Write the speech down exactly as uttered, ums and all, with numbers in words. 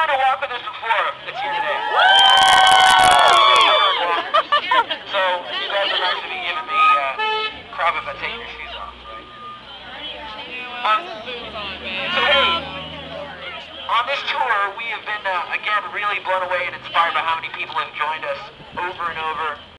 crew to walk with us before that's here today. So, you guys are nice to be giving me uh, crap if I take your shoes off, right? Um, so hey, on this tour, we have been, uh, again, really blown away and inspired by how many people have joined us over and over.